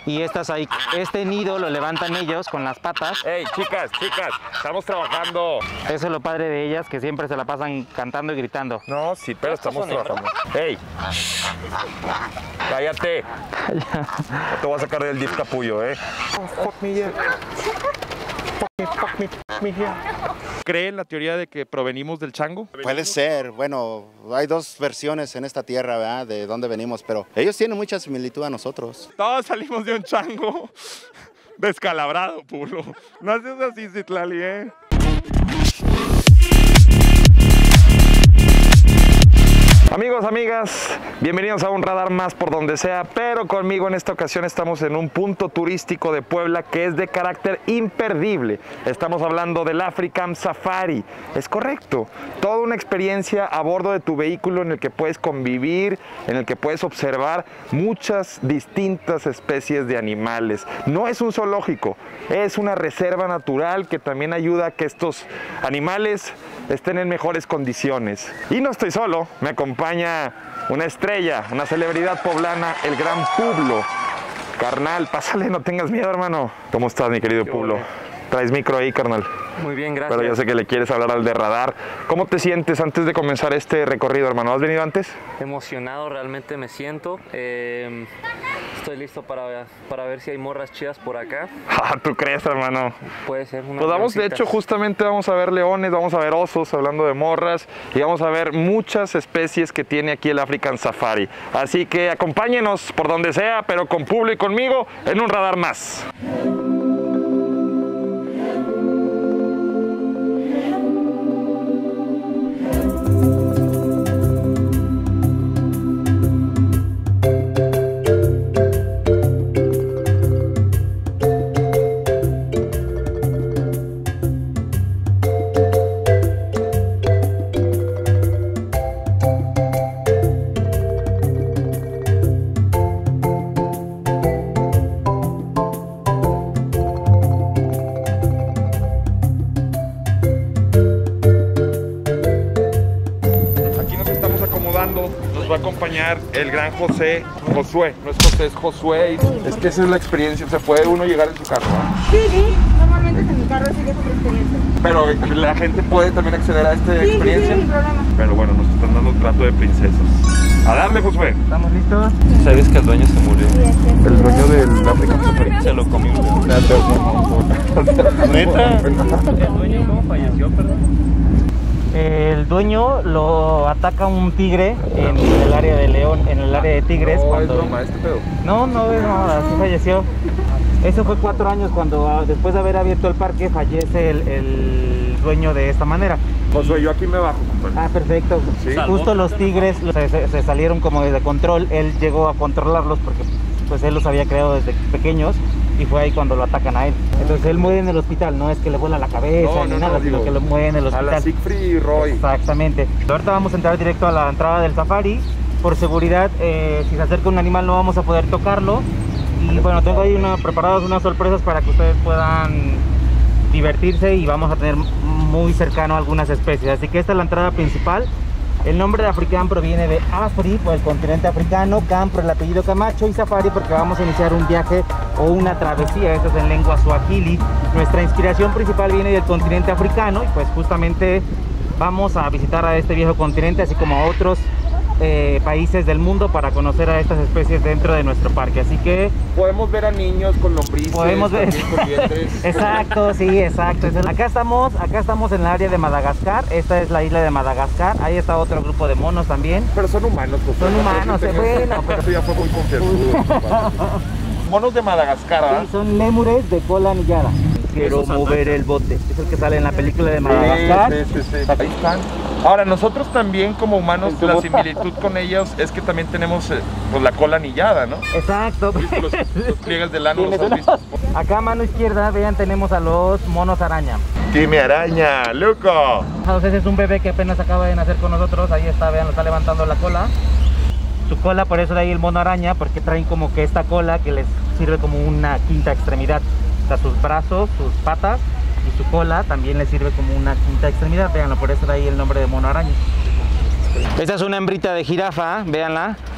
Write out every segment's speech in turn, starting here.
y estas ahí, este nido lo levantan ellos con las patas. ¡Ey, chicas, estamos trabajando! Eso es lo padre de ellas, que siempre se la pasan cantando y gritando. No, sí, pero estamos trabajando. ¡Ey! ¡Cállate! No te voy a sacar del DIF capullo, ¿eh? Oh, fuck me, yeah. Fuck me, yeah. ¿Cree en la teoría de que provenimos del chango? Puede ser, bueno, hay dos versiones en esta tierra, ¿verdad? De dónde venimos, pero ellos tienen mucha similitud a nosotros. Todos salimos de un chango descalabrado, Pulo. No haces así, Citlali, ¿eh? Amigos, amigas, bienvenidos a un radar más por donde sea, pero conmigo en esta ocasión estamos en un punto turístico de Puebla que es de carácter imperdible. Estamos hablando del African Safari. Es correcto, toda una experiencia a bordo de tu vehículo en el que puedes convivir, en el que puedes observar muchas distintas especies de animales. No es un zoológico, es una reserva natural que también ayuda a que estos animales estén en mejores condiciones. Y no estoy solo, me acompaña una estrella, una celebridad poblana, el gran Publo. Carnal, pásale, no tengas miedo, hermano. ¿Cómo estás, mi querido Publo? Traes micro ahí, carnal. Muy bien, gracias. Pero yo sé que le quieres hablar al de radar. ¿Cómo te sientes antes de comenzar este recorrido, hermano? ¿Has venido antes? Emocionado realmente me siento. Estoy listo para ver si hay morras chidas por acá. ¿Tú crees, hermano? Puede ser una. Pues vamos, de hecho, justamente vamos a ver leones, vamos a ver osos, hablando de morras, y vamos a ver muchas especies que tiene aquí el African Safari. Así que acompáñenos por donde sea, pero con Publo y conmigo en un radar más. Nos va a acompañar el gran Josué, no es José, es Josué. Es que esa es la experiencia, se puede uno llegar en su carro, ¿eh? Sí, normalmente en mi carro sí que es otra experiencia. Pero la gente puede también acceder a esta experiencia. Sí, sin problema. Pero bueno, nos están dando trato de princesas. A darle, Josué. ¿Estamos listos? ¿Sabes que el dueño se murió? El dueño del African Safari. Se lo comió. ¿Neta? ¿El dueño cómo falleció, perdón? El dueño lo ataca un tigre en el área de León, en el área de Tigres. No, cuando... es broma, este pedo. No, así falleció. Eso fue 4 años cuando después de haber abierto el parque fallece el dueño de esta manera. Josué, yo aquí me bajo, compadre. Ah, perfecto. Sí. Justo los tigres se salieron como de control. Él llegó a controlarlos porque pues él los había creado desde pequeños y fue ahí cuando lo atacan a él. Entonces él muere en el hospital, no es que le vuela la cabeza ni nada, sino que lo muere en el hospital. A la Siegfried y Roy. Exactamente. Ahorita vamos a entrar directo a la entrada del safari. Por seguridad, si se acerca un animal no vamos a poder tocarlo. Y bueno, tengo ahí preparadas unas sorpresas para que ustedes puedan divertirse y vamos a tener muy cercano algunas especies. Así que esta es la entrada principal. El nombre de Africán proviene de Afri, por el continente africano, Cam por el apellido Camacho y Safari porque vamos a iniciar un viaje o una travesía, esto es en lengua suajili. Nuestra inspiración principal viene del continente africano y pues justamente vamos a visitar a este viejo continente así como a otros países del mundo para conocer a estas especies dentro de nuestro parque, así que podemos ver a niños con lombrices, podemos ver con vientres. Exacto, sí, exacto. Acá estamos en el área de Madagascar. Esta es la isla de Madagascar. Ahí está otro grupo de monos también. Pero son humanos, pues. Son humanos, bueno, pero eso ya fue muy confianzudo. Monos de Madagascar, ¿ah? Sí, son lémures de cola anillada. Quiero mover el bote. Es el que sale en la película de Madagascar. Sí. Ahí están. Ahora, nosotros también como humanos, la similitud con ellos es que también tenemos pues, la cola anillada, ¿no? Exacto. Los pliegues del ano, ¿los has visto? Acá a mano izquierda, vean, tenemos a los monos araña. ¡Dime araña, loco! Entonces es un bebé que apenas acaba de nacer con nosotros. Ahí está, vean, lo está levantando la cola. Su cola, por eso de ahí el mono araña, porque traen como que esta cola que les sirve como una quinta extremidad. O sea, sus brazos, sus patas y su cola también les sirve como una quinta extremidad. Véanlo, por eso de ahí el nombre de mono araña. Esta es una hembrita de jirafa, véanla.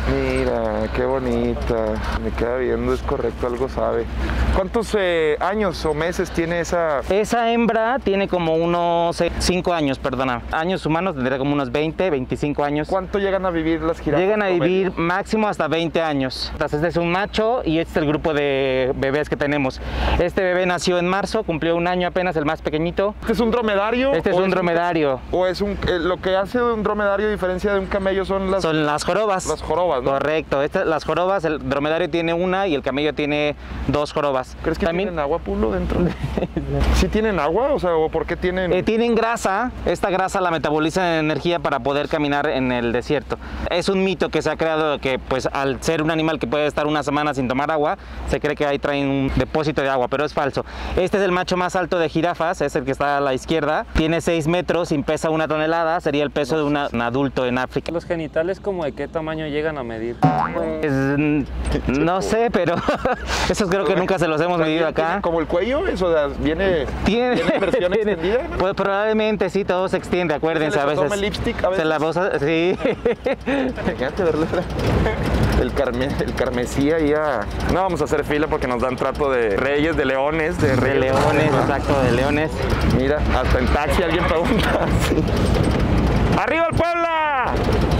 Mira, qué bonita. Me queda viendo, es correcto, algo sabe. ¿Cuántos años o meses tiene esa? Esa hembra tiene como unos 5 años, perdona. Años humanos tendría como unos 20, 25 años. ¿Cuánto llegan a vivir las jirafas? Llegan a vivir máximo hasta 20 años. Entonces, este es un macho y este es el grupo de bebés que tenemos. Este bebé nació en marzo, cumplió 1 año apenas, el más pequeñito. ¿Este es un dromedario? Este es un dromedario. ¿O es un lo que hace de un dromedario a diferencia de un camello son las jorobas? Las jorobas, ¿no? Correcto. Las jorobas, el dromedario tiene 1 y el camello tiene 2 jorobas. ¿Crees que también tienen agua, Pulo, dentro? ¿Sí tienen agua? O sea, ¿o por qué tienen? Tienen grasa. Esta grasa la metabolizan en energía para poder caminar en el desierto. Es un mito que se ha creado que, pues, al ser un animal que puede estar 1 semana sin tomar agua, se cree que ahí traen un depósito de agua, pero es falso. Este es el macho más alto de jirafas, es el que está a la izquierda. Tiene 6 metros y pesa 1 tonelada, sería el peso de un adulto en África. ¿Los genitales como de qué tamaño llegan a medir? Pues, no sé, pero esos creo que nunca se los hemos medido acá. ¿Como el cuello? ¿Eso viene versión extendida? Pues probablemente sí, todo se extiende, acuérdense a veces. ¿Se lipstick a veces? Se la sí. Fíjate, verle el carmesí ahí No vamos a hacer fila porque nos dan trato de reyes, de leones, de leones, exacto, de leones. Mira, hasta en taxi alguien pregunta. Sí. ¡Arriba el Puebla!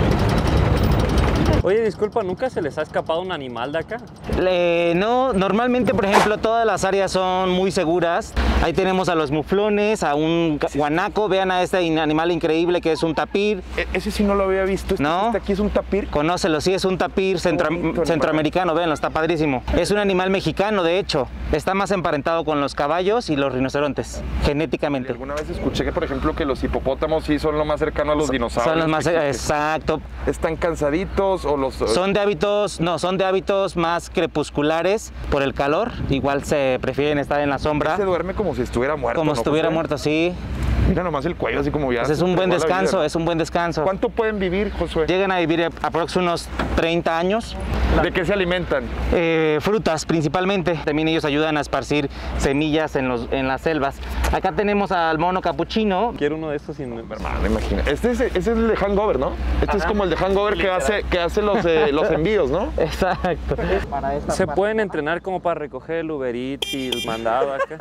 Oye, disculpa, ¿nunca se les ha escapado un animal de acá? No, normalmente, por ejemplo, todas las áreas son muy seguras. Ahí tenemos a los muflones, a un guanaco. Vean a este animal increíble que es un tapir. Ese sí no lo había visto. ¿No? ¿Este aquí es un tapir? Conócelo, sí, es un tapir centroamericano. Véanlo, está padrísimo. Es un animal mexicano, de hecho. Está más emparentado con los caballos y los rinocerontes, genéticamente. Alguna vez escuché que, por ejemplo, que los hipopótamos sí son lo más cercano a los dinosaurios. Son los más, exacto. ¿Están cansaditos o los...? Son de hábitos más crepusculares por el calor. Igual se prefieren estar en la sombra. Se duerme como si estuviera muerto. Como si estuviera muerto, sí. Mira nomás el cuello así como ya. Pues es un buen descanso, es un buen descanso. ¿Cuánto pueden vivir, Josué? Llegan a vivir aproximadamente unos 30 años. ¿De qué se alimentan? Frutas principalmente. También ellos ayudan a esparcir semillas en las selvas. Acá tenemos al mono capuchino. Quiero uno de estos sin... Hermano, imagina. Este es el de Hangover, ¿no? Este es como el de Hangover que hace los envíos, ¿no? Exacto. ¿Se pueden entrenar como para recoger el Uber Eats y el mandado acá?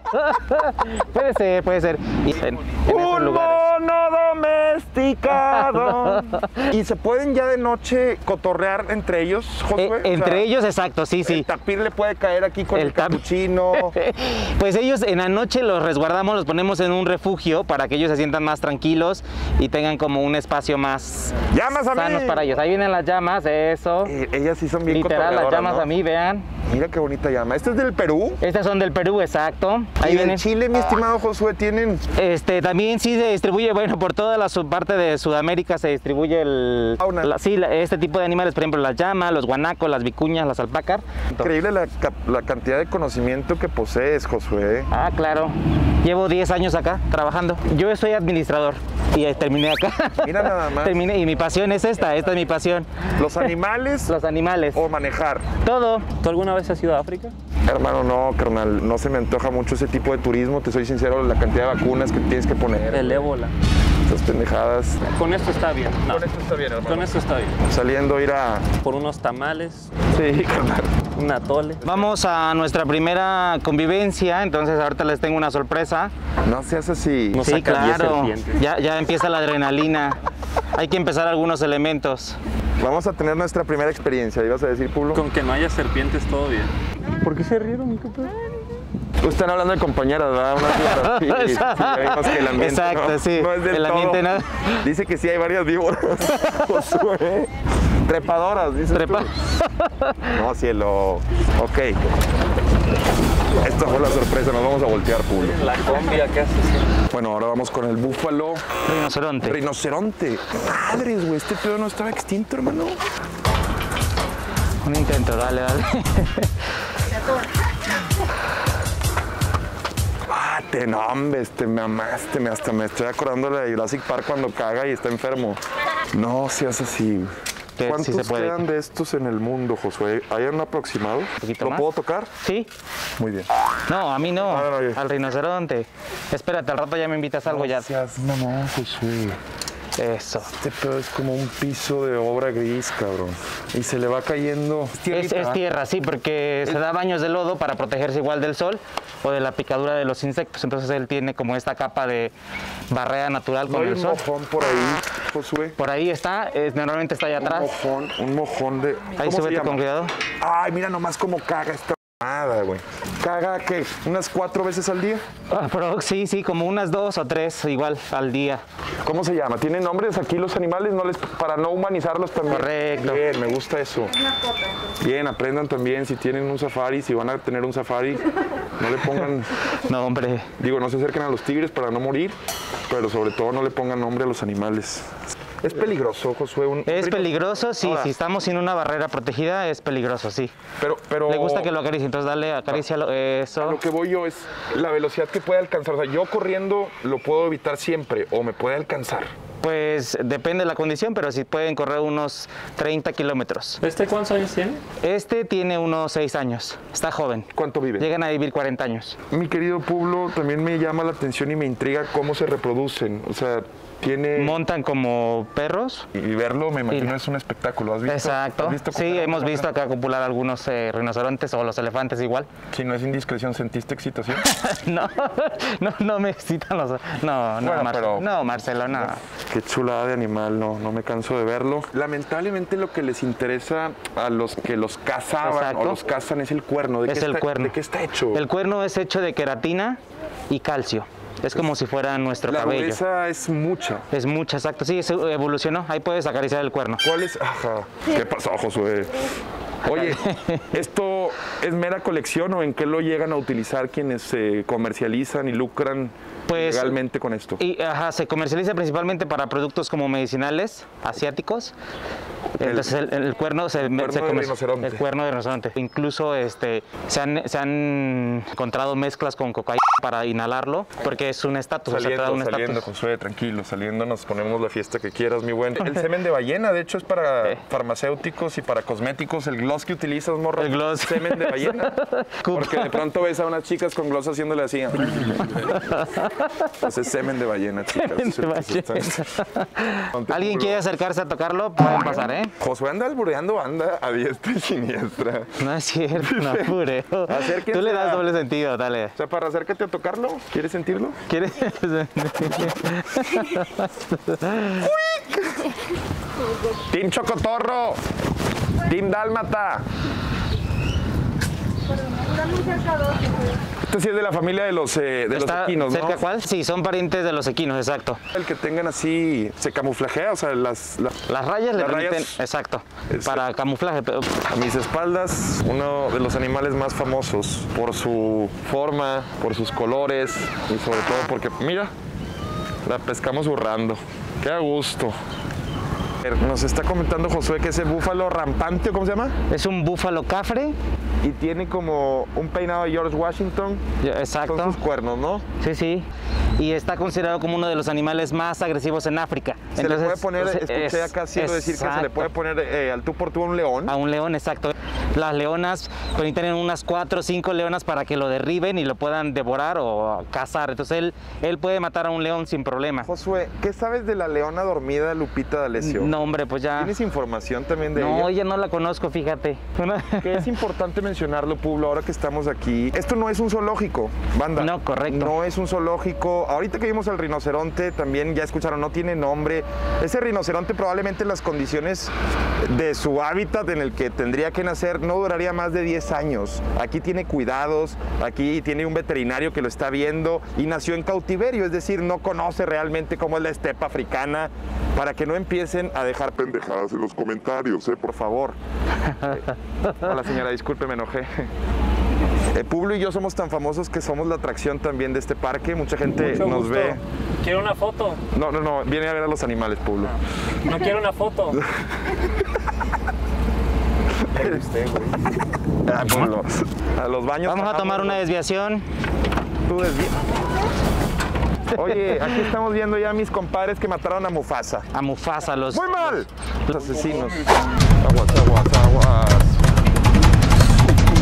Puede ser. ¡Un mono domesticado! ¿Y se pueden ya de noche cotorrear entre ellos, Josué? Entre ellos, exacto, sí. El tapir le puede caer aquí con el capuchino. Pues ellos en la noche los resguardamos, los ponemos en un refugio para que ellos se sientan más tranquilos y tengan como un espacio más sanos para ellos. Ahí vienen las llamas, eso. Ellas sí son bien literal, las llamas, ¿no? A mí, vean. Mira qué bonita llama. ¿Este es del Perú? Estas son del Perú, exacto. Ahí vienen. Chile, mi estimado Josué, tienen... También sí se distribuye, bueno, por toda la parte de Sudamérica se distribuye este tipo de animales, por ejemplo, las llamas, los guanacos, las vicuñas, las alpacas. Increíble la cantidad de conocimiento que posees, Josué. Ah, claro. Llevo 10 años acá trabajando. Yo soy administrador y terminé acá. Mira nada más. Terminé y mi pasión es esta es mi pasión. ¿Los animales? Los animales. ¿O manejar? Todo. ¿Tú alguna vez has ido a África? Hermano, no, carnal, no se me antoja mucho ese tipo de turismo, te soy sincero, la cantidad de vacunas que tienes que poner. El ébola. Esas pendejadas. Con esto está bien. No. Con esto está bien, hermano. Con esto está bien. Saliendo a ir a... Por unos tamales. Sí, carnal. Un atole. Vamos a nuestra primera convivencia, entonces ahorita les tengo una sorpresa. No seas así. Sí, claro. Ya empieza la adrenalina. Hay que empezar algunos elementos. Vamos a tener nuestra primera experiencia, ¿ibas a decir, Pulo? Con que no haya serpientes, todo bien. ¿Por qué se rieron? Están hablando de compañeras, ¿verdad? Sí, ya vimos que el ambiente exacto, sí. No es del el ambiente todo. No. Dice que sí hay varias víboras. Josué. Trepadoras, dices tú. No, cielo. Ok. Esta fue la sorpresa, nos vamos a voltear, Pulo. La combi acá. Bueno, ahora vamos con el búfalo. Rinoceronte. Rinoceronte. Madres, güey, este pedo no estaba extinto, hermano. Un intento, dale. No, hombre, me amaste, hasta me estoy acordando de Jurassic Park cuando caga y está enfermo. No seas así. ¿Cuántos sí se puede quedan de estos en el mundo, Josué? ¿Hay un aproximado? ¿Lo más? puedo tocar? Sí. Muy bien. No, a mí no. No. Al rinoceronte. Espérate, al rato ya me invitas a algo ya. No, Josué. Eso. Este pedo es como un piso de obra gris, cabrón. Y se le va cayendo. Es tierra, sí, porque se da baños de lodo para protegerse igual del sol o de la picadura de los insectos. Entonces él tiene como esta capa de barrera natural con el sol. ¿No hay un mojón por ahí, Josué? Por ahí está, normalmente está allá atrás. Un mojón de... Ahí súbete con cuidado. Ay, mira nomás cómo caga esta mamada, güey. ¿Caga qué? ¿Unas 4 veces al día? Pero sí, como unas 2 o 3 igual al día. ¿Cómo se llama? ¿Tienen nombres aquí los animales? Para no humanizarlos también. Correcto. Bien, me gusta eso. Bien, aprendan también si tienen un safari, si van a tener un safari, no le pongan... No, hombre. Digo, no se acerquen a los tigres para no morir, pero sobre todo no le pongan nombre a los animales. Es peligroso, Josué. Es peligroso, sí. Ahora, si estamos sin una barrera protegida, es peligroso, sí. Pero le gusta que lo acaricie, entonces dale, acarícialo. Eso. A lo que voy yo es la velocidad que puede alcanzar. O sea, yo corriendo lo puedo evitar siempre o me puede alcanzar. Pues depende de la condición, pero sí pueden correr unos 30 kilómetros. ¿Este cuántos años tiene? Este tiene unos 6 años, está joven. ¿Cuánto vive? Llegan a vivir 40 años. Mi querido Pablo, también me llama la atención y me intriga cómo se reproducen. O sea, montan como perros. Y verlo, me imagino, es un espectáculo. ¿Has visto? Exacto. ¿Has visto sí, hemos visto acá copular algunos rinocerontes o los elefantes igual. Si no es indiscreción, ¿sentiste excitación? no me excitan los... No, bueno, pero... no, Marcelo, no. Qué chulada de animal, no me canso de verlo. Lamentablemente lo que les interesa a los que los cazaban Exacto. o los cazan es el cuerno. Es el cuerno. ¿De qué está hecho? El cuerno es hecho de queratina y calcio. Es como si fuera nuestro cabello. La dureza es mucha. Es mucha, exacto. Sí, evolucionó. Ahí puedes acariciar el cuerno. ¿Cuál es? Ajá. ¿Qué pasó, Josué? Oye, ¿esto es mera colección o en qué lo llegan a utilizar quienes se comercializan y lucran legalmente con esto? Se comercializa principalmente para productos como medicinales, asiáticos. Entonces el cuerno se rinoceronte. El cuerno de rinoceronte. Incluso se han encontrado mezclas con cocaína para inhalarlo, porque es un estatus. Saliendo, Josué, tranquilo, saliendo nos ponemos la fiesta que quieras, mi buen. El semen de ballena, de hecho, es para farmacéuticos y para cosméticos. El gloss que utilizas, morro. El gloss. Semen de ballena. Porque de pronto ves a unas chicas con gloss haciéndole así. Entonces, semen de ballena, chicas. ¿Alguien quiere acercarse a tocarlo? Pueden pasar, ¿eh? Josué anda albureando banda a diestra y siniestra. No es cierto, no apureo. Tú le das doble sentido, dale. O sea, para acércate a tocarlo, ¿quieres sentirlo? ¿Quieres? Team Chocotorro, Team Dálmata. Este sí es de la familia de los equinos, ¿no? ¿Cerca cuál? Sí, son parientes de los equinos, exacto. El que tengan así, se camuflajea, o sea, las rayas le permiten, exacto, para camuflaje. A mis espaldas, uno de los animales más famosos por su forma, por sus colores y sobre todo porque, mira, la pescamos hurrando. Qué a gusto. Nos está comentando Josué que es el búfalo rampante, ¿cómo se llama? Es un búfalo cafre. Y tiene como un peinado de George Washington. Exacto. Con sus cuernos, ¿no? Sí. Y está considerado como uno de los animales más agresivos en África. Se le puede poner, escuché acá haciendo decir que se le puede poner al tú por tú a un león. A un león, exacto. Las leonas tienen unas 4 o 5 leonas para que lo derriben y lo puedan devorar o cazar. Entonces él puede matar a un león sin problema. Josué, ¿qué sabes de la leona dormida Lupita D'Alessio? No, hombre, pues ya... ¿Tienes información también de ella? No, ella no la conozco, fíjate. Que es importante mencionarlo, Pablo, ahora que estamos aquí. Esto no es un zoológico, banda. No, correcto. No es un zoológico. Ahorita que vimos al rinoceronte, también ya escucharon, no tiene nombre. Ese rinoceronte probablemente en las condiciones de su hábitat en el que tendría que nacer no duraría más de 10 años. Aquí tiene cuidados, aquí tiene un veterinario que lo está viendo y nació en cautiverio, es decir, no conoce realmente cómo es la estepa africana, para que no empiecen a dejar pendejadas en los comentarios, por favor. Hola señora, disculpe, me enojé. Pablo y yo somos tan famosos que somos la atracción también de este parque. Mucha gente nos ve. ¿Quiero una foto? No, viene a ver a los animales, Pablo. No quiero una foto. A los baños. Vamos a tomar una desviación. Tú Oye, aquí estamos viendo ya a mis compadres que mataron a Mufasa. A Mufasa, los... ¡Muy mal! Los asesinos. Aguas.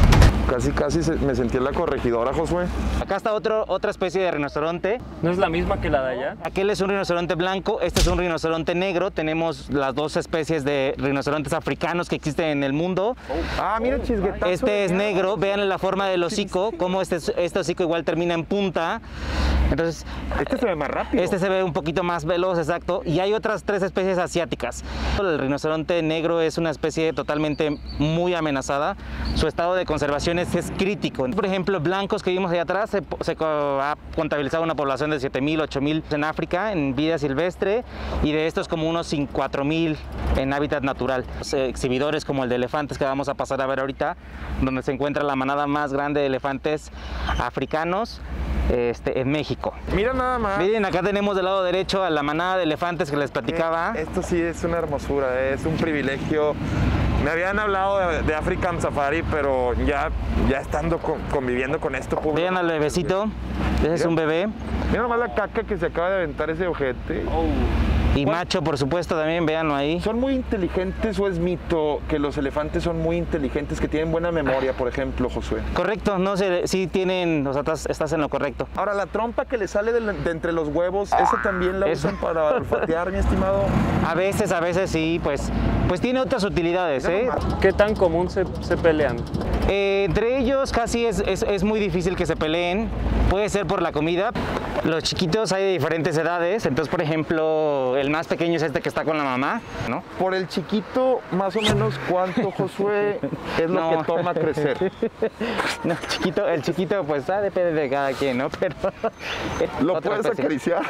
Casi me sentí en la corregidora, Josué. Acá está otra especie de rinoceronte. ¿No es la misma que la de allá? Aquel es un rinoceronte blanco, este es un rinoceronte negro. Tenemos las dos especies de rinocerontes africanos que existen en el mundo. Ah, mira, chisguetazo. Este es negro, vean la forma del hocico, cómo este hocico igual termina en punta. Entonces, Este se ve más rápido. este se ve un poquito más veloz, exacto. Y hay otras 3 especies asiáticas. El rinoceronte negro es una especie totalmente muy amenazada. Su estado de conservación es crítico. Por ejemplo, blancos que vimos allá atrás, se ha contabilizado una población de 7.000, 8.000 en África, en vida silvestre, y de estos como unos 4.000 en hábitat natural. Los exhibidores como el de elefantes que vamos a pasar a ver ahorita, donde se encuentra la manada más grande de elefantes africanos en México. Mira nada más. Miren, acá tenemos del lado derecho a la manada de elefantes que les platicaba. Esto sí es una hermosura, es un privilegio. Me habían hablado de African Safari, pero ya estando conviviendo con esto. Vean al bebecito, ese es un bebé. Mira nomás la caca que se acaba de aventar ese ojete. Y macho, por supuesto, también, véanlo ahí. ¿Son muy inteligentes o es mito que los elefantes son muy inteligentes, que tienen buena memoria, por ejemplo, Josué? Correcto, no sé, sí tienen, o sea, estás en lo correcto. Ahora, la trompa que le sale de entre los huevos, ¿esa también la usan para olfatear, mi estimado? A veces sí, pues tiene otras utilidades, ¿eh? ¿Qué tan común se pelean? Entre ellos casi es muy difícil que se peleen. Puede ser por la comida. Los chiquitos hay de diferentes edades, entonces, por ejemplo, el más pequeño es este que está con la mamá, ¿no? Por el chiquito, más o menos, ¿cuánto, Josué, es lo que toma crecer? No, el chiquito, pues depende de cada quien, ¿no? Pero ¿Lo otra puedes especie. acariciar?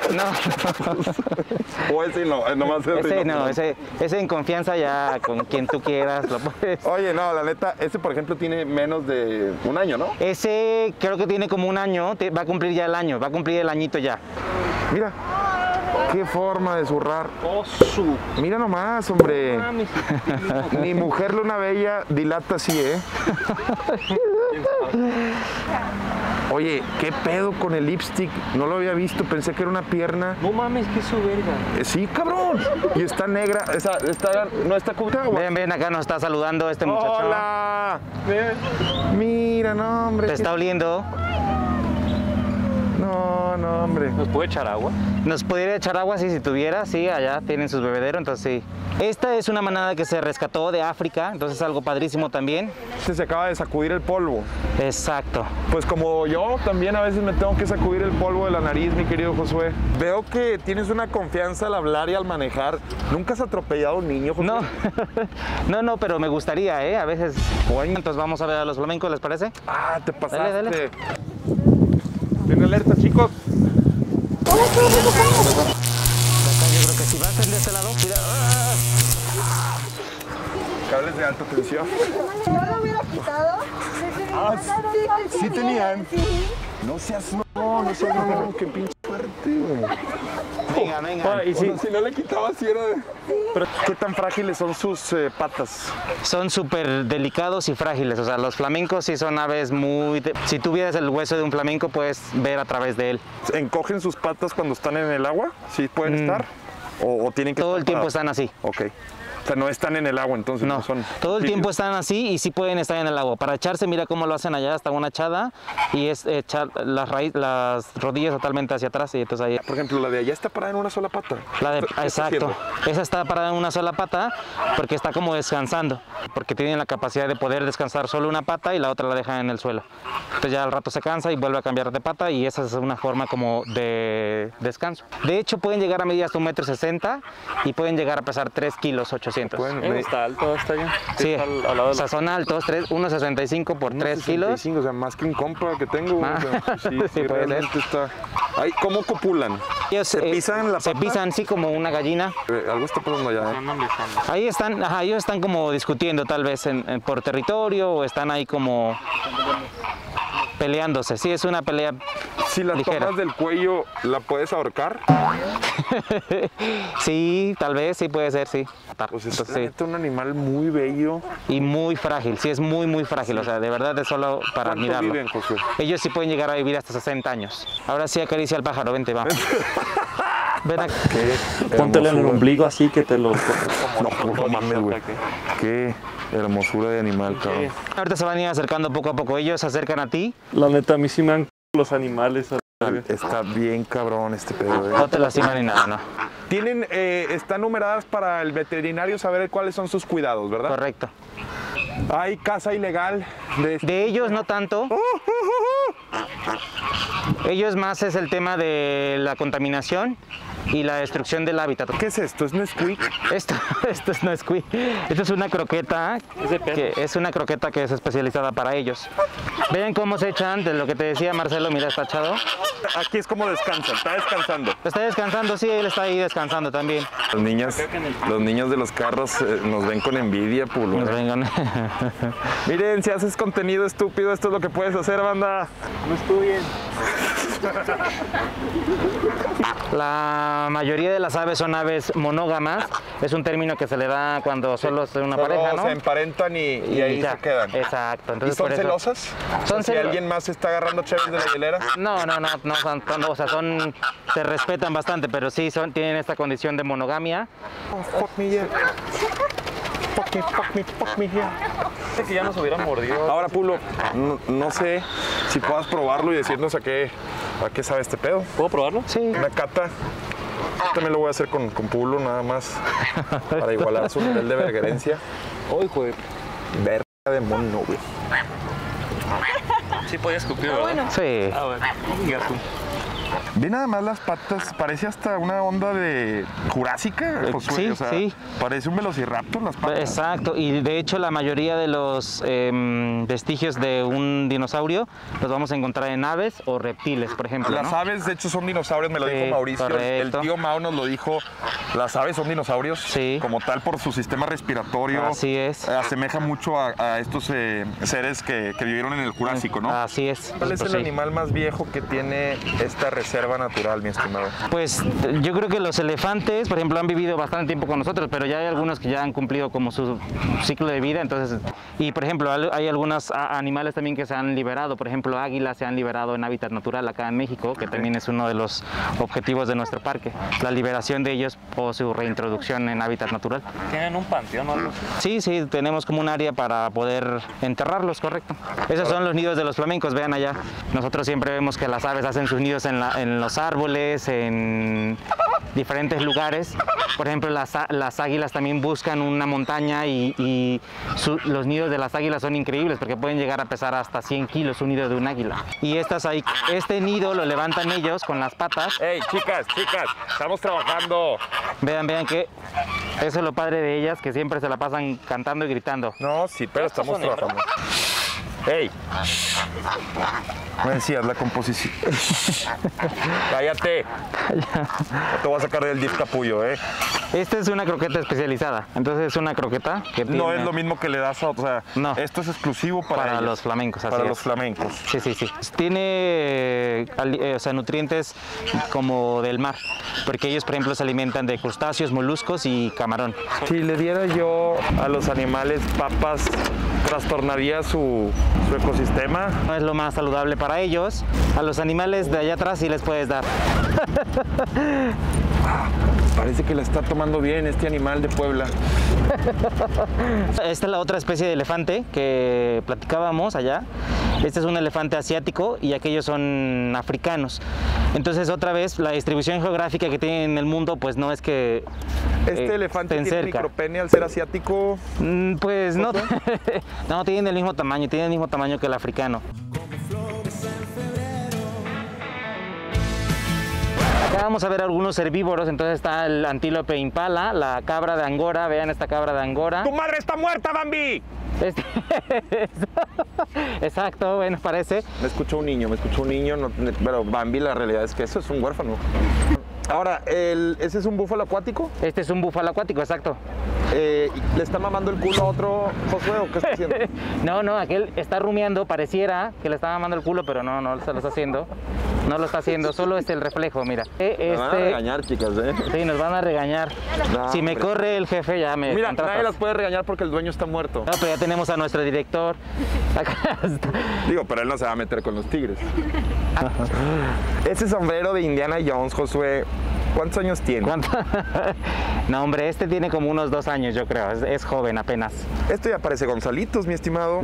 No. O ese no, nomás el Ese no, rinoceronte. ese en confianza ya con quien tú quieras lo puedes. Oye, no, la neta, ese, por ejemplo, tiene menos de un año, ¿no? Ese creo que tiene como un año, va a cumplir ya el año, va a cumplir el añito ya. Mira, qué forma de zurrar. Mira nomás, hombre. Mi mujer Luna Bella dilata así, ¿eh? Oye, ¿qué pedo con el lipstick? No lo había visto, pensé que era una pierna. No mames, que es su verga. Sí, cabrón. Y está negra, no está cubierta. Ven, acá nos está saludando este muchacho. ¡Hola! Mira, no, hombre. Te está oliendo. No, hombre. ¿Nos puede echar agua? Nos podría echar agua si tuviera, sí, allá tienen sus bebederos, entonces sí. Esta es una manada que se rescató de África, entonces es algo padrísimo también. Se acaba de sacudir el polvo. Exacto. Pues como yo también a veces me tengo que sacudir el polvo de la nariz, mi querido Josué. Veo que tienes una confianza al hablar y al manejar. ¿Nunca has atropellado a un niño, Josué? No, pero me gustaría, ¿eh? A veces. Bueno, entonces vamos a ver a los flamencos, ¿les parece? Ah, te pasaste. Dale. Bien alerta, chicos. Acá yo creo que si vas de este lado, cuidado. Cables de alta tensión. Yo lo hubiera quitado. Sí tenían. Sí. No seas no, qué pinche suerte, güey. Venga. Y si no le quitabas, si era de... Pero ¿qué tan frágiles son sus patas? Son súper delicados y frágiles, o sea, los flamencos sí son aves muy... Si tú vieras el hueso de un flamenco, puedes ver a través de él. ¿Encogen sus patas cuando están en el agua? ¿Sí pueden estar? ¿O tienen que Todo el estar tiempo parados? están así. Ok. O sea, no están en el agua, entonces No, son... todo el libres. tiempo están así y sí pueden estar en el agua. Para echarse, mira cómo lo hacen allá, hasta una echada y es echar las rodillas totalmente hacia atrás y entonces ahí... Por ejemplo, la de allá está parada en una sola pata. ¿Qué está Exacto, haciendo? esa está parada en una sola pata porque está como descansando, porque tienen la capacidad de poder descansar solo una pata y la otra la dejan en el suelo. Entonces ya al rato se cansa y vuelve a cambiar de pata y esa es una forma como de descanso. De hecho pueden llegar a medir hasta 1,60 m y pueden llegar a pesar 3 kilos 800. Está alto, está bien. Sí, Está al lado o de sea, son altos, 1,65 por 3 kilos. 65, o sea, más que un compa que tengo. Ah, O sea, sí, puede ser. realmente está... Ay, ¿cómo copulan? Ellos, ¿Se pisan la se pata? pisan así como una gallina. Algo está pasando allá. Ahí están, ellos están como discutiendo tal vez por territorio o están ahí como peleándose. Sí, es una pelea Si la ligera. tomas del cuello, ¿la puedes ahorcar? Sí, tal vez, sí puede ser, sí. Pues es Entonces, la neta un animal muy bello. y muy frágil, sí, es muy frágil, o sea, de verdad es solo para ¿Cuánto admirarlo. viven, Josué? Ellos sí pueden llegar a vivir hasta 60 años. Ahora sí acaricia al pájaro, vente, vamos. Ven aquí. Póntelo en el ombligo así que te lo... No mames, güey. Qué hermosura de animal, cabrón. Ahorita se van a ir acercando poco a poco. Ellos se acercan a ti. La neta, a mí sí me han los animales. Está bien cabrón este pedo, No te lastiman ni nada, ¿no? Tienen, están numeradas para el veterinario saber cuáles son sus cuidados, ¿verdad? Correcto. Hay caza ilegal De ellos no tanto. Ellos más es el tema de la contaminación y la destrucción del hábitat. ¿Qué es esto? ¿Es Nesquik? Esto no es cuy. Esto es una croqueta que es especializada para ellos. Vean cómo se echan, de lo que te decía Marcelo, mira, está echado. Aquí es como descansa, está descansando. Está descansando, sí, él está ahí descansando también. Los niños de los carros nos ven con envidia, Pulo. Nos vengan. Miren, si haces contenido estúpido, esto es lo que puedes hacer, banda. No estudien. La mayoría de las aves son aves monógamas. Es un término que se le da cuando solo es una pareja, ¿no? Se emparentan y ahí ya, se quedan. Exacto. ¿Y Entonces, son por eso- celosas? Son Si alguien más está agarrando chéves de la hielera. No, o sea, se respetan bastante, pero sí tienen esta condición de monogamia. Fuck me, yeah. Fuck me, yeah. Que ya nos hubieran mordido. Ahora, Pulo, no sé si puedas probarlo y decirnos a qué sabe este pedo. ¿Puedo probarlo? Sí. Una cata. Yo también lo voy a hacer con Pulo, nada más para igualar su nivel de verguerencia. Uy, joder. Verga de mono, güey. Sí podía escupir, ¿verdad? Bueno. Sí. Ah, bueno. Gato. Ve nada más las patas, parece hasta una onda de jurásica, Josué, sí, o sea, sí. parece un velociraptor las patas. Exacto, y de hecho la mayoría de los vestigios de un dinosaurio los vamos a encontrar en aves o reptiles, por ejemplo. Las ¿no? aves, de hecho, son dinosaurios, me lo Sí, dijo Mauricio. El correcto. tío Mao nos lo dijo. Las aves son dinosaurios, Sí. como tal, por su sistema respiratorio. Así es. Asemeja mucho a estos seres que vivieron en el Jurásico, ¿no? Así es. ¿Cuál es Pues el sí. animal más viejo que tiene esta reserva natural, mi estimado? Pues yo creo que los elefantes, por ejemplo, han vivido bastante tiempo con nosotros, pero ya hay algunos que ya han cumplido como su ciclo de vida, entonces, y por ejemplo, hay algunos animales también que se han liberado, por ejemplo, águilas se han liberado en hábitat natural acá en México, que también es uno de los objetivos de nuestro parque, la liberación de ellos o su reintroducción en hábitat natural. ¿Tienen un panteón o algo? Sí, tenemos como un área para poder enterrarlos, correcto. Esos son los nidos de los flamencos, vean allá. Nosotros siempre vemos que las aves hacen sus nidos en los árboles, en diferentes lugares. Por ejemplo, las águilas también buscan una montaña y los nidos de las águilas son increíbles porque pueden llegar a pesar hasta 100 kilos un nido de un águila. Y este nido lo levantan ellos con las patas. ¡Ey, chicas! ¡Estamos trabajando! Vean que eso es lo padre de ellas, que siempre se la pasan cantando y gritando. No, sí, pero estamos trabajando. ¡Ey! Me decías la composición. ¡Cállate! No te voy a sacar del DIF capullo, ¿eh? Esta es una croqueta especializada, entonces es una croqueta que No tiene- es lo mismo que le das a otro, o sea, No. esto es exclusivo para ellos, los flamencos, así para es. los flamencos. Sí. Tiene o sea, nutrientes como del mar, porque ellos, por ejemplo, se alimentan de crustáceos, moluscos y camarón. Si le diera yo a los animales papas, ¿trastornaría su ecosistema? No es lo más saludable para ellos. A los animales de allá atrás sí les puedes dar. Parece que la está tomando bien este animal de Puebla. Esta es la otra especie de elefante que platicábamos allá. Este es un elefante asiático y aquellos son africanos. Entonces, otra vez, la distribución geográfica que tienen en el mundo, pues no es que Este elefante estén tiene cerca. micropene al ser asiático. Pues no, no tienen el mismo tamaño, que el africano. Acá vamos a ver algunos herbívoros, entonces está el antílope impala, la cabra de Angora, vean esta cabra de Angora. ¡Tu madre está muerta, Bambi! Exacto, bueno, parece. Me escuchó un niño, pero Bambi la realidad es que eso es un huérfano. Ahora, ¿ese es un búfalo acuático? Este es un búfalo acuático, exacto. ¿Le está mamando el culo a otro Josué o qué está haciendo? No, aquel está rumiando, pareciera que le está mamando el culo, pero no se lo está haciendo. No lo está haciendo, solo es el reflejo, mira. Me van a regañar, chicas, ¿eh? Sí, nos van a regañar. No, Si me hombre. corre el jefe, ya me Mira, contratas. nadie las puede regañar porque el dueño está muerto. No, pero ya tenemos a nuestro director. Acá está. Digo, pero él no se va a meter con los tigres. Ese sombrero de Indiana Jones, Josué, ¿Cuántos años tiene? ¿Cuánto? No, hombre, este tiene como unos 2 años, yo creo. Es joven apenas. Esto ya parece Gonzalitos, mi estimado.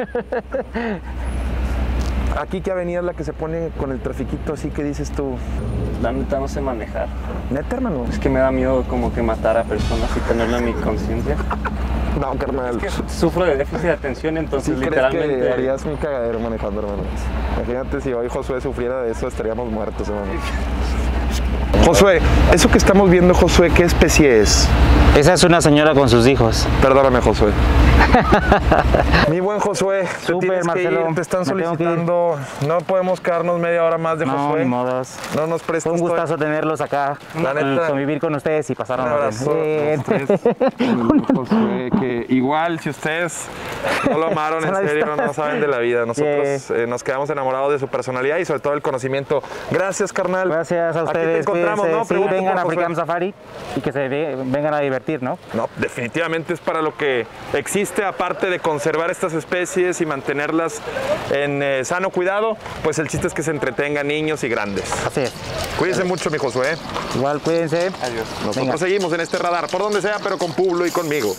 Aquí, ¿qué avenida es la que se pone con el trafiquito así que dices tú? La neta no sé manejar. ¿Neta, hermano? Es que me da miedo como que matar a personas y tenerlo en mi conciencia. No, carnal. Es que sufro de déficit de atención, entonces ¿Sí literalmente... crees que harías un cagadero manejando, hermano? Imagínate si hoy Josué sufriera de eso, estaríamos muertos, hermano. Josué, eso que estamos viendo, Josué, ¿qué especie es? Esa es una señora con sus hijos. Perdóname, Josué. Mi buen Josué, te Súper, tienes que Marcelo. ir, te están Me tengo que ir. solicitando. No podemos quedarnos media hora más de No, Josué. ni modos. No nos prestas. Fue un gustazo tenerlos acá, La neta. convivir con ustedes y pasar Un una abrazo a ustedes. Josué, que igual si ustedes no lo amaron en serio, no saben de la vida. Nosotros nos quedamos enamorados de su personalidad y sobre todo el conocimiento. Gracias, carnal. Gracias a Aquí te ustedes. encontramos, Cuídense. ¿no? Sí, Pregunte vengan por a Josué. African Safari y que se vengan a divertir, ¿no? No, definitivamente es para lo que existe, aparte de conservar estas especies y mantenerlas en sano cuidado, pues el chiste es que se entretengan niños y grandes. Así es. Cuídense mucho, mi Josué. Igual, cuídense. Adiós. Nosotros Venga. seguimos en este radar, por donde sea, pero con Pablo y conmigo.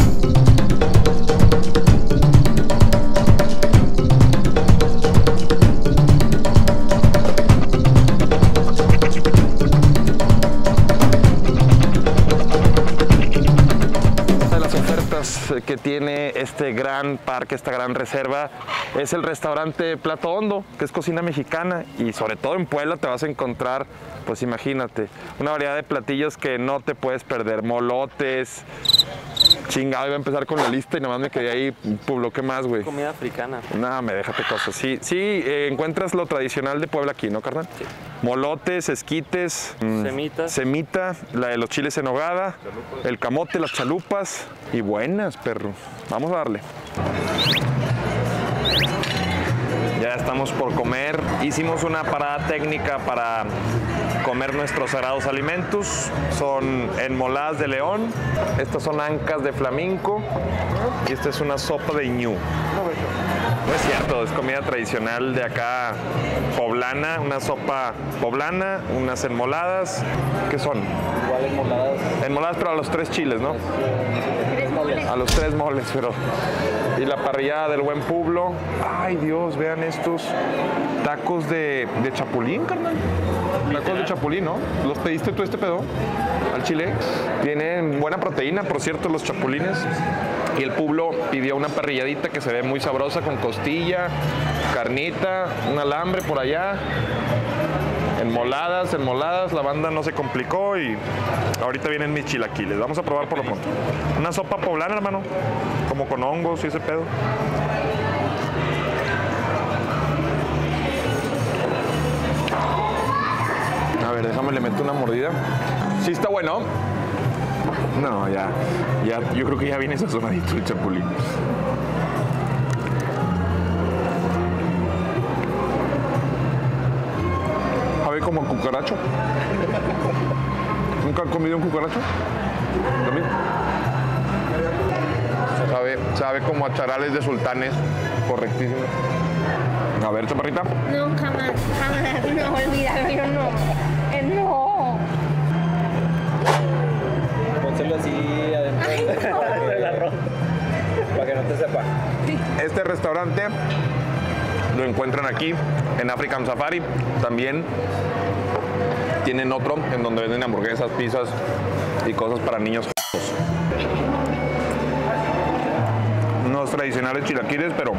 Que tiene este gran parque, esta gran reserva, es el restaurante Plato Hondo, que es cocina mexicana, y sobre todo en Puebla te vas a encontrar, pues imagínate, una variedad de platillos que no te puedes perder, molotes, chingado, iba a empezar con la lista y nomás me quedé ahí, Pablo, ¿qué más, güey? Comida africana. No, déjate cosas. Sí, encuentras lo tradicional de Puebla aquí, ¿no, carnal? Sí. Molotes, esquites, Semitas. semita, la de los chiles en nogada, el camote, las chalupas y buenas, perro. Vamos a darle. Ya estamos por comer. Hicimos una parada técnica para comer nuestros sagrados alimentos. Son enmoladas de león, estas son ancas de flamenco y esta es una sopa de ñu. No es cierto, es comida tradicional de acá poblana, una sopa poblana, unas enmoladas. ¿Qué son? Igual enmoladas. Enmoladas, pero a los 3 chiles, ¿no? A los 3 moles, pero... Y la parrillada del buen Pablo. Ay, Dios, vean estos tacos de chapulín, carnal. Tacos de chapulín, ¿no? ¿Los pediste tú este pedo? Al chile. Tienen buena proteína, por cierto, los chapulines. Y el Pablo pidió una parrilladita que se ve muy sabrosa con costilla, carnita, un alambre por allá. Enmoladas, la banda no se complicó y ahorita vienen mis chilaquiles. Vamos a probar por lo pronto. Una sopa poblana, hermano, como con hongos y ese pedo. A ver, déjame le meto una mordida. Sí está bueno. No, ya, yo creo que ya viene sazonadito el chapulín. ¿Sabe como cucaracho? ¿Nunca han comido un cucaracho? ¿También? Sabe como a charales de sultanes, correctísimo. A ver, chaparrita. No, jamás, no, olvídalo, yo no. No. Pónselo así adentro del arroz, para que no te sepa. Este restaurante lo encuentran aquí en African Safari. También tienen otro en donde venden hamburguesas, pizzas y cosas para niños. Unos tradicionales chilaquiles, pero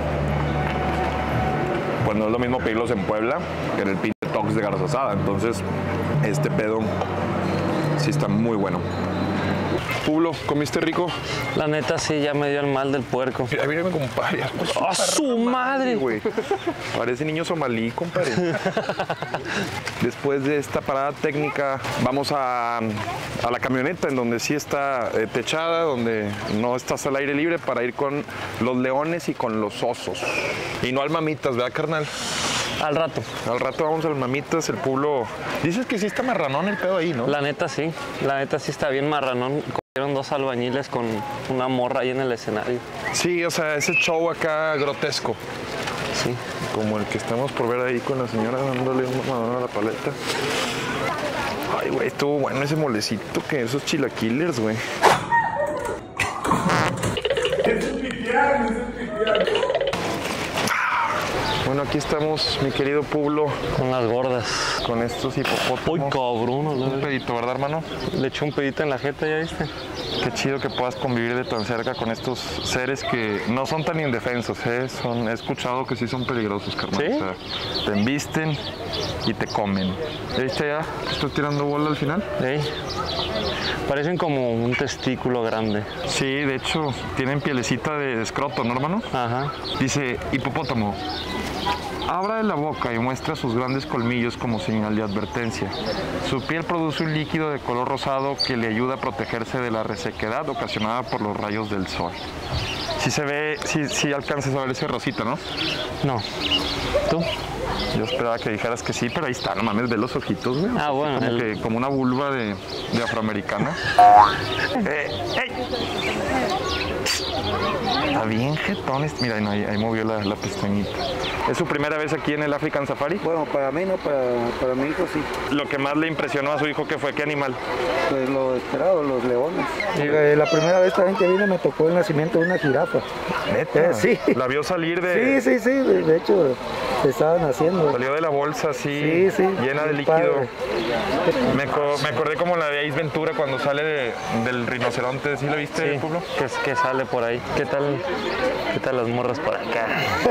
pues no es lo mismo pedirlos en Puebla que en el pinche Tox de garza asada. Entonces, este pedo sí está muy bueno. Pablo, ¿comiste rico? La neta sí, ya me dio el mal del puerco. Mira, mírame, compadre. ¡A su madre! Güey. Parece niño somalí, compadre. Después de esta parada técnica, vamos a la camioneta, en donde sí está techada, donde no estás al aire libre, para ir con los leones y con los osos. Y no al mamitas, ¿verdad, carnal? Al rato. Al rato vamos al mamitas, el Pablo. Dices que sí está marranón el pedo ahí, ¿no? La neta sí está bien marranón. Cogieron 2 albañiles con una morra ahí en el escenario. Sí, o sea, ese show acá grotesco. Sí. Como el que estamos por ver ahí con la señora dándole un mamadón a la paleta. Ay, güey, estuvo bueno ese molecito, que esos chilaquilers, güey. Bueno, aquí estamos, mi querido Pueblo, Con las gordas. con estos Uy, hipopótamos. cabrón, Un pedito, ¿verdad, hermano? Le eché un pedito en la jeta, ¿ya viste? Qué chido que puedas convivir de tan cerca con estos seres que no son tan indefensos, ¿eh? He escuchado que sí son peligrosos, carnal. ¿Sí? O sea, te embisten y te comen. ¿Viste ya? ¿Estás tirando bola al final? Ey. Parecen como un testículo grande. Sí, de hecho, tienen pielecita de escroto, ¿no, hermano? Ajá. Dice, hipopótamo, abra la boca y muestra sus grandes colmillos como señal de advertencia. Su piel produce un líquido de color rosado que le ayuda a protegerse de la resequedad ocasionada por los rayos del sol. Sí se ve, sí alcanzas a ver ese rosita, ¿no? No. ¿Tú? Yo esperaba que dijeras que sí, pero ahí está, no mames, ve los ojitos, güey. Ah, bueno, Como una vulva de afroamericano. ¡Ey! Está bien jetón. Mira, ahí movió la pestañita. ¿Es su primera vez aquí en el African Safari? Bueno, para mí no, para mi hijo sí. Lo que más le impresionó a su hijo, ¿qué fue? ¿Qué animal? Pues lo esperado, los leones. La primera vez también que vine me tocó el nacimiento de una jirafa. ¿Neta? Sí. ¿La vio salir de...? Sí, de hecho, se estaban haciendo. Salió de la bolsa así, Sí, llena de muy líquido. padre. Me acordé como la de Ace Ventura cuando sale del rinoceronte. ¿Sí lo viste, Sí, Pueblo? que sale por ahí. ¿Qué tal las morras por acá?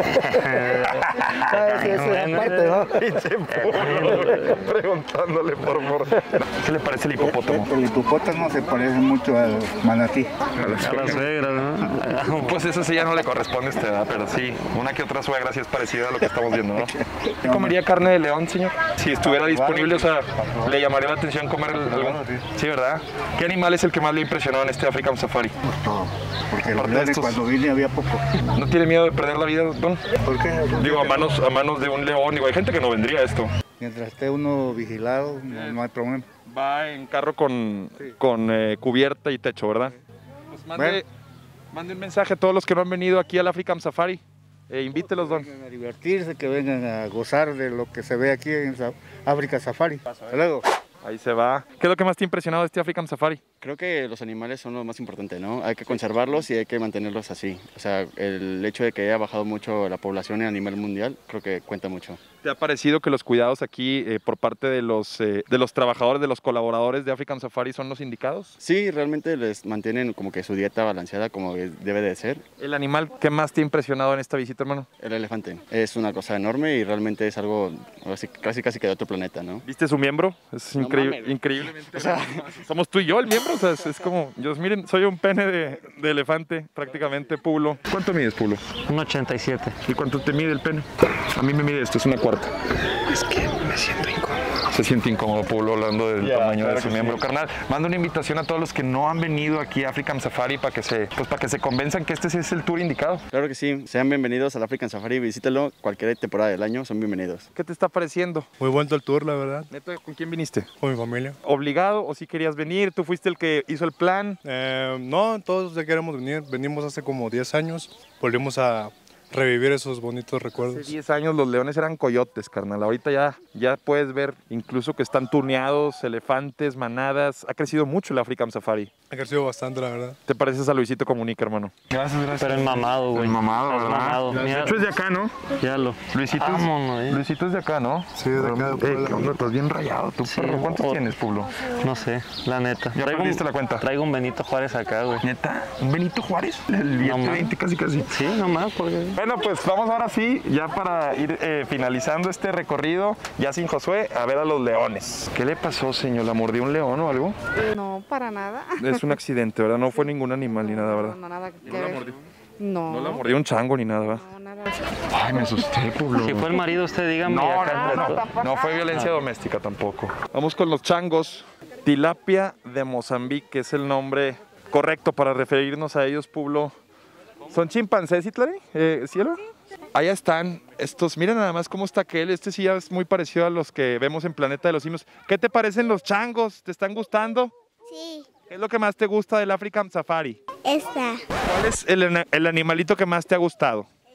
¿Sabes qué es esa parte, no? Pinche Pueblo, preguntándole por favor. ¿Qué le parece el hipopótamo? El hipopótamo se parece mucho al manatí. A la suegra, ¿no? Pues eso sí ya no le corresponde a esta edad, pero sí, una que otra suegra sí es parecida a lo que estamos viendo, ¿no? ¿Usted comería carne de león, señor? Si estuviera disponible, o sea, ¿le llamaría la atención comer algo? Sí, ¿verdad? ¿Qué animal es el que más le impresionó en este African Safari? Todo. Porque los Aparte de leones estos- cuando vine había poco. ¿No tiene miedo de perder la vida, don? ¿Por qué? Digo, a manos de un león. Digo, hay gente que no vendría a esto. Mientras esté uno vigilado, no hay problema. Va en carro con cubierta y techo, ¿verdad? Pues mande un mensaje a todos los que no han venido aquí al African Safari. Invítelos, don. Vengan a divertirse, que vengan a gozar de lo que se ve aquí en África Safari. Hasta luego. Ahí se va. ¿Qué es lo que más te ha impresionado de este African Safari? Creo que los animales son lo más importante, ¿no? Hay que conservarlos y hay que mantenerlos así. O sea, el hecho de que haya bajado mucho la población a nivel mundial, creo que cuenta mucho. ¿Te ha parecido que los cuidados aquí por parte de los trabajadores, de los colaboradores de African Safari son los indicados? Sí, realmente les mantienen como que su dieta balanceada como debe de ser. ¿El animal que más te ha impresionado en esta visita, hermano? El elefante es una cosa enorme y realmente es algo así, casi que de otro planeta, ¿no? ¿Viste su miembro? Es No mames. increíblemente. Somos tú y yo el miembro, o sea, es como, miren, soy un pene de elefante, prácticamente, Pulo. ¿Cuánto mides, Pulo? Un 87. ¿Y cuánto te mide el pene? A mí me mide esto, es una cuarta. Es que me siento incómodo. Se siente incómodo, Pulo, hablando del tamaño de su miembro. Carnal, mando una invitación a todos los que no han venido aquí a African Safari para que se convenzan que este sí es el tour indicado. Claro que sí, sean bienvenidos al African Safari, visítelo cualquier temporada del año, son bienvenidos. ¿Qué te está pareciendo? Muy bueno el tour, la verdad, Neta, ¿con quién viniste? con mi familia. ¿Obligado o si querías venir? ¿Tú fuiste el que hizo el plan? No, todos ya queremos venir. Venimos hace como 10 años. Volvimos a revivir esos bonitos Hace recuerdos. 10 años los leones eran coyotes, carnal. Ahorita ya puedes ver incluso que están tuneados, elefantes, manadas. Ha crecido mucho el African Safari. Ha crecido bastante, la verdad. ¿Te pareces a Luisito Comunica, hermano? Gracias. Pero es mamado, güey. El mamado, Es ¿verdad? mamado. De Mira, hecho es de acá, ¿no? míralo. Luisito, Vámonos, Luisito es de acá, ¿no? Sí, de acá, de Puebla. ¿Qué onda? Estás bien rayado, tú, Sí, perro. ¿Cuántos o- tienes, Pueblo? No sé, la neta. ¿Ya perdiste la cuenta? Traigo un Benito Juárez acá, güey. ¿Neta? ¿Un Benito Juárez? El billete mames. 20 casi. Sí, nomás, porque... Bueno, pues vamos ahora sí, ya para ir finalizando este recorrido, ya sin Josué, a ver a los leones. ¿Qué le pasó, señor? ¿La mordió un león o algo? No, para nada. Es un accidente, ¿verdad? No fue ningún animal ni nada, ¿verdad? No, nada que ¿No la ver. mordió? No. No la mordió un chango ni nada, ¿verdad? No, nada. Ay, me asusté, Pueblo. Si fue el marido, usted dígame. y acá No fue violencia doméstica tampoco. Vamos con los changos. Tilapia de Mozambique, que es el nombre correcto para referirnos a ellos, Pueblo. ¿Son chimpancés, Hitlari? ¿Cielo? Allá están estos. Miren nada más cómo está aquel. Este sí ya es muy parecido a los que vemos en Planeta de los Simios. ¿Qué te parecen los changos? ¿Te están gustando? Sí, ¿Qué es lo que más te gusta del African Safari? esta. ¿Cuál es el animalito que más te ha gustado?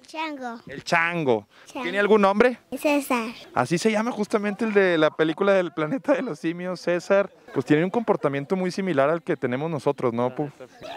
Chango. El chango. Chango. ¿Tiene algún nombre? César. Así se llama justamente el de la película del planeta de los simios, César. Pues tiene un comportamiento muy similar al que tenemos nosotros, ¿no, Pu?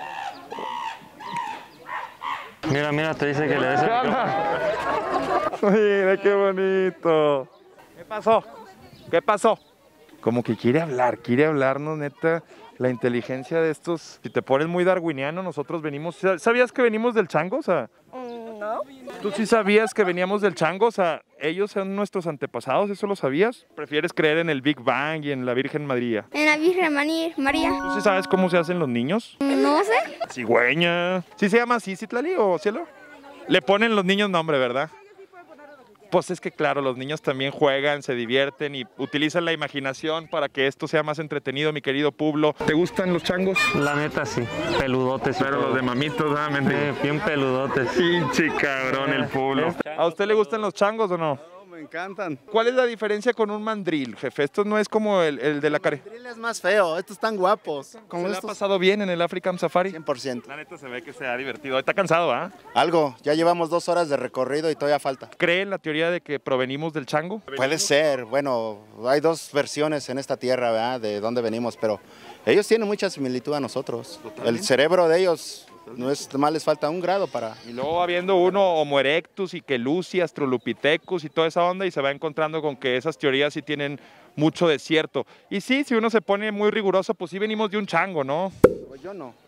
Mira, mira, te dice que le des el micrófono. Mira qué bonito. ¿Qué pasó? ¿Qué pasó? Como que quiere hablarnos, neta. La inteligencia de estos, si te pones muy darwiniano, nosotros venimos... ¿Sabías que venimos del chango? O sea, No. ¿tú sí sabías que veníamos del chango? O sea, ellos son nuestros antepasados, ¿eso lo sabías? ¿Prefieres creer en el Big Bang y en la Virgen María? En la Virgen María. ¿Tú sí sabes cómo se hacen los niños? No sé. Cigüeña. ¿Sí se llama así, Citlali o Cielo? Le ponen los niños nombre, ¿verdad? Pues es que claro, los niños también juegan, se divierten y utilizan la imaginación para que esto sea más entretenido, mi querido Publo. ¿Te gustan los changos? La neta sí, peludotes. y Pero todo. los de mamitos, ¿ah? Sí, bien peludotes. Pinche cabrón el Publo. ¿A usted le gustan los changos o no? Me encantan. ¿Cuál es la diferencia con un mandril, jefe? Esto no es como el de la care. El es más feo, estos están guapos. Como ¿Se le ha estos, pasado bien en el African Safari? 100%. La neta se ve que se ha divertido. Está cansado, ¿ah? Algo, ya llevamos 2 horas de recorrido y todavía falta. ¿Cree en la teoría de que provenimos del chango? Puede ser, bueno, hay 2 versiones en esta tierra, ¿verdad? De dónde venimos, pero ellos tienen mucha similitud a nosotros. El cerebro de ellos no es más, les falta 1 grado para... Y luego habiendo uno Homo erectus y que Lucy, Australopithecus y toda esa onda y se va encontrando con que esas teorías sí tienen mucho desierto. Y sí, si uno se pone muy riguroso, pues sí venimos de un chango, ¿no? Pues yo no.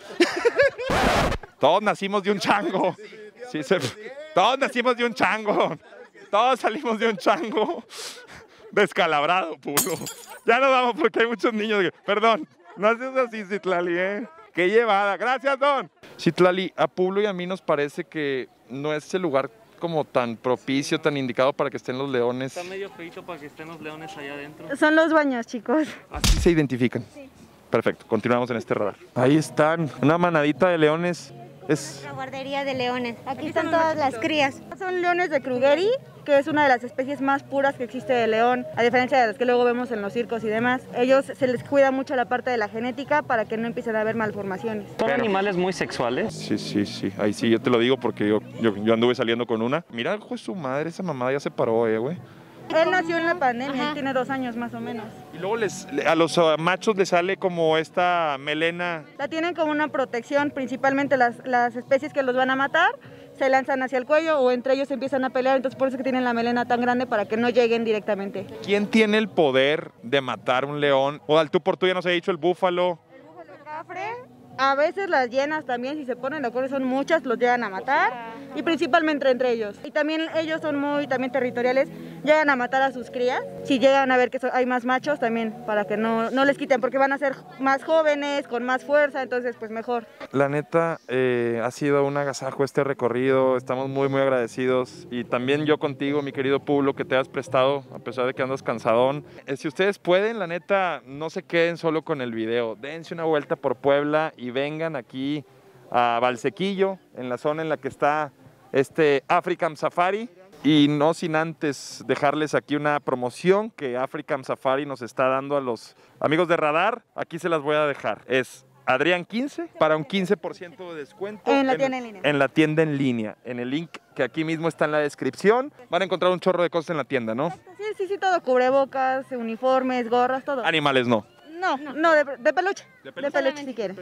Todos nacimos de un chango. Sí, todos nacimos de un chango. Todos salimos de un chango. Descalabrado, Pulo. Ya nos vamos porque hay muchos niños. Perdón, no haces así, Citlali, ¿eh? ¡Qué llevada! ¡Gracias, Don! Citlali, a Publo y a mí nos parece que no es el lugar como tan propicio, tan indicado para que estén los leones. Está medio feito para que estén los leones allá adentro. Son los baños, chicos. Así se identifican. Sí. Perfecto, continuamos en este radar. Ahí están, una manadita de leones. Es La guardería de leones. Aquí están todas las crías. Son leones de Krugeri, que es una de las especies más puras que existe de león, a diferencia de las que luego vemos en los circos y demás. Ellos se les cuida mucho la parte de la genética para que no empiecen a haber malformaciones. ¿Son animales muy sexuales? Sí. Ahí sí, yo te lo digo porque yo anduve saliendo con una. Mira, hijo de su madre, esa mamada ya se paró, güey. Él nació en la pandemia, él tiene 2 años más o menos. Y luego a los machos les sale como esta melena. La tienen como una protección, principalmente las especies que los van a matar, se lanzan hacia el cuello o entre ellos empiezan a pelear, entonces por eso que tienen la melena tan grande para que no lleguen directamente. ¿Quién tiene el poder de matar un león? O al tú por tú ya nos he dicho el búfalo. El búfalo cafre, a veces las hienas también, si se ponen de acuerdo, son muchas, los llegan a matar. Y principalmente entre ellos. Y también ellos son muy territoriales, llegan a matar a sus crías. Si llegan a ver que hay más machos también, para que no les quiten, porque van a ser más jóvenes, con más fuerza, entonces pues mejor. La neta, ha sido un agasajo este recorrido, estamos muy agradecidos. Y también yo contigo, mi querido Publo, que te has prestado, a pesar de que andas cansadón. Si ustedes pueden, la neta, no se queden solo con el video. Dense una vuelta por Puebla y vengan aquí a Valsequillo, en la zona en la que está este African Safari, y no sin antes dejarles aquí una promoción que African Safari nos está dando a los amigos de Radar. Aquí se las voy a dejar. Es Adrián 15 para un 15% de descuento en la tienda en línea. En la tienda en línea, en el link que aquí mismo está en la descripción. Van a encontrar un chorro de cosas en la tienda, ¿no? Sí, todo, cubrebocas, uniformes, gorras, todo. Animales no. No, de peluche. De peluche si quieren.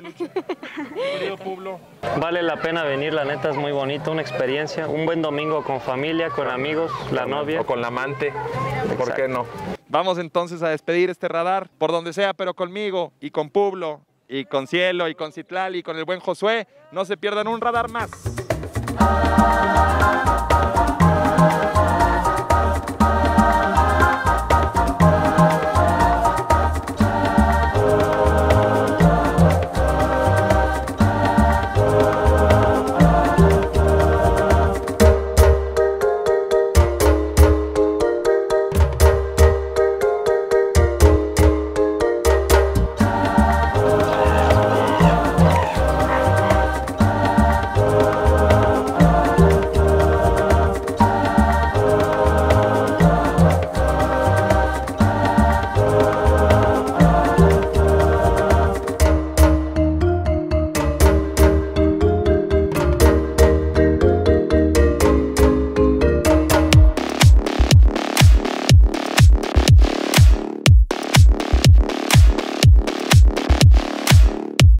Querido Publo. Vale la pena venir, la neta es muy bonito, una experiencia, un buen domingo con familia, con amigos, la novia. O con la amante, ¿por qué no? Vamos entonces a despedir este radar, por donde sea, pero conmigo, y con Publo, y con Cielo, y con Citlali, y con el buen Josué. No se pierdan un radar más.